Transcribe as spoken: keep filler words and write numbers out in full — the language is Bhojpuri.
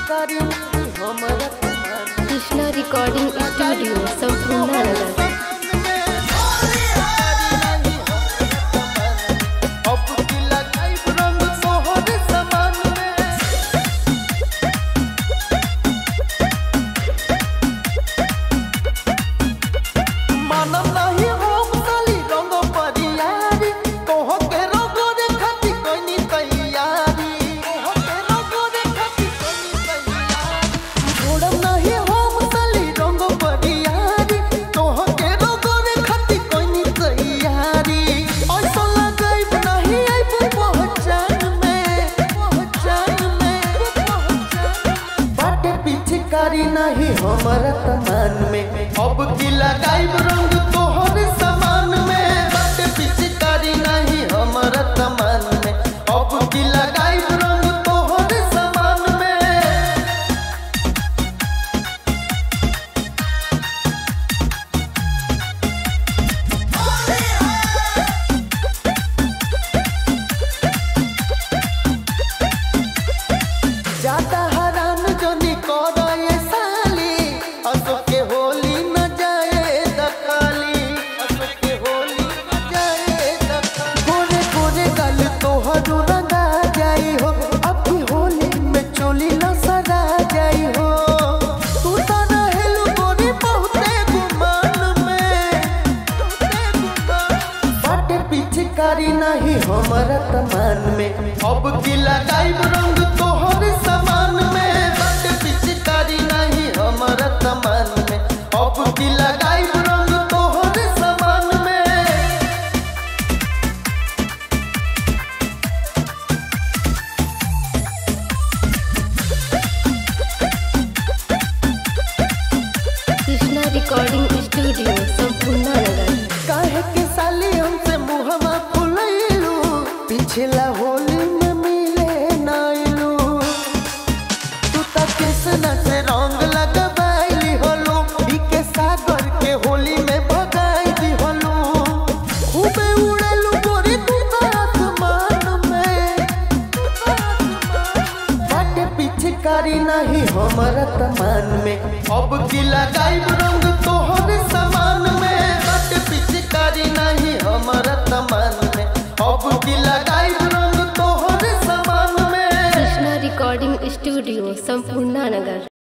कृष्णा रिकॉर्डिंग स्टूडियो संपूर्ण नगर। नहीं हमारा तमान में अब की लगाई रंग तोहर समान में बट पिचकारी नहीं हमारा तमान में अब की लगाई रंग तोहर समान में। जाता हरान जो निकोर पिचकारी नहीं हमारा तमान में अब की लगाई रंग तोहर समान में बट पिचकारी नहीं हमारा तमान में अब की लगाई रंग तोहर समान में। कृष्णा रिकॉर्डिंग स्टूडियो संपूर्ण नगर। काहे के साली हमसे मुहमा फुलैलू पिछला होली में मिले नाइलू तू त कृष्णा से रंग लगबाइली होलू के सागर के होली में भगाई दी होलू खूबे उड़ेलू गोरी तू त आसमान में बट पिचकारी नहीं हमारा तमान में अब की लगाई रंग